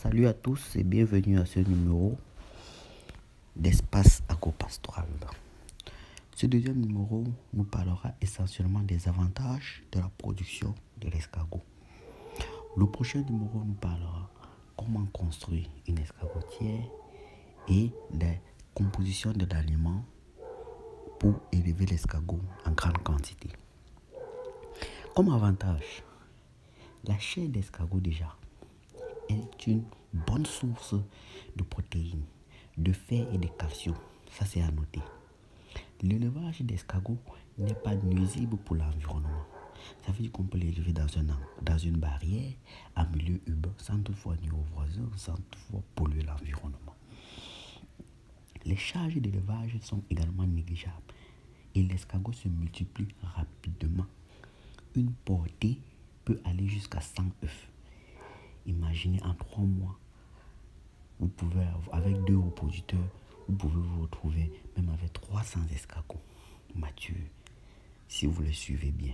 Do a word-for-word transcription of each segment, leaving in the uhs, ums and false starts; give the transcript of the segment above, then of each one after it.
Salut à tous et bienvenue à ce numéro d'Espace Agropastoral. Ce deuxième numéro nous parlera essentiellement des avantages de la production de l'escargot. Le prochain numéro nous parlera comment construire une escargotière et des compositions de l'aliment pour élever l'escargot en grande quantité. Comme avantage, la chair d'escargot déjà est une bonne source de protéines, de fer et de calcium. Ça, c'est à noter. L'élevage d'escargots n'est pas nuisible pour l'environnement. Ça veut dire qu'on peut l'élever dans, un, dans une barrière, en milieu urbain, sans toutefois nuire aux voisins, sans toutefois polluer l'environnement. Les charges d'élevage sont également négligeables et l'escargot se multiplie rapidement. Une portée peut aller jusqu'à cent œufs. Imaginez en trois mois, vous pouvez, avec deux reproducteurs, vous pouvez vous retrouver même avec trois cents escargots matures, si vous les suivez bien.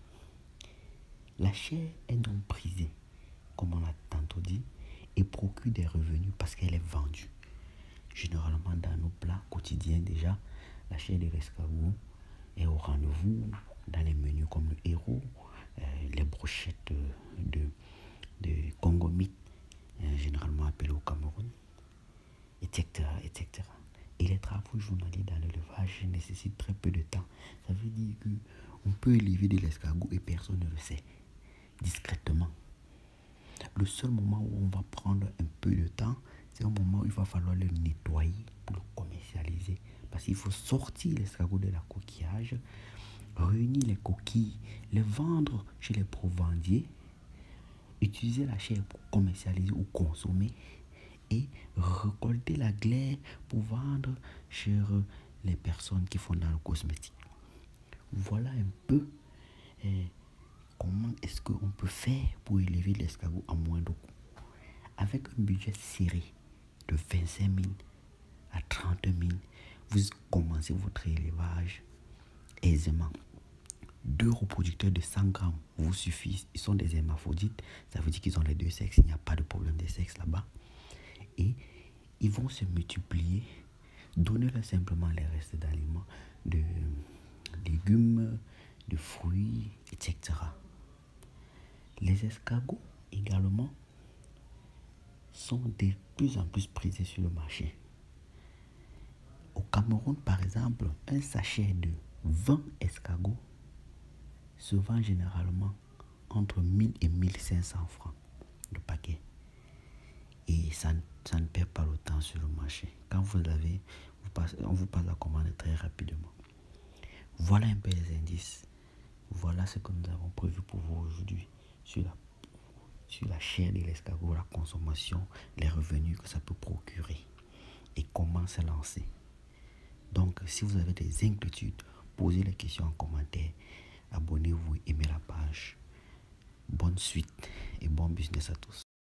La chair est donc prisée, comme on l'a tantôt dit, et procure des revenus parce qu'elle est vendue. Généralement, dans nos plats quotidiens déjà, la chair de l'escargot est au rendez-vous dans les menus comme le héros, euh, les brochettes de de Congo-Mythe, euh, généralement appelé au Cameroun, et cetera, et cetera. Et les travaux journaliers dans l'élevage nécessitent très peu de temps. Ça veut dire qu'on peut élever de l'escargot et personne ne le sait, discrètement. Le seul moment où on va prendre un peu de temps, c'est au moment où il va falloir le nettoyer pour le commercialiser. Parce qu'il faut sortir l'escargot de la coquillage, réunir les coquilles, les vendre chez les provendiers, utiliser la chair pour commercialiser ou consommer et récolter la glaire pour vendre chez les personnes qui font dans le cosmétique. Voilà un peu eh, comment est-ce qu'on peut faire pour élever l'escargot à moindre coût. Avec un budget serré de vingt-cinq mille à trente mille, vous commencez votre élevage aisément. Deux reproducteurs de cent grammes vous suffisent. Ils sont des hermaphrodites. Ça veut dire qu'ils ont les deux sexes. Il n'y a pas de problème de sexe là-bas. Et ils vont se multiplier. Donnez-leur simplement les restes d'aliments, de légumes, de fruits, et cetera. Les escargots également sont de plus en plus prisés sur le marché. Au Cameroun, par exemple, un sachet de vingt escargots se vend généralement entre mille et mille cinq cents francs le paquet. Et ça, ça ne perd pas le temps sur le marché. Quand vous l'avez, vous passez, on vous passe la commande très rapidement. Voilà un peu les indices. Voilà ce que nous avons prévu pour vous aujourd'hui sur la, sur la chair de l'escargot, la consommation, les revenus que ça peut procurer et comment se lancer. Donc, si vous avez des inquiétudes, posez les questions en commentaire. Abonnez-vous, aimez la page. Bonne suite et bon business à tous.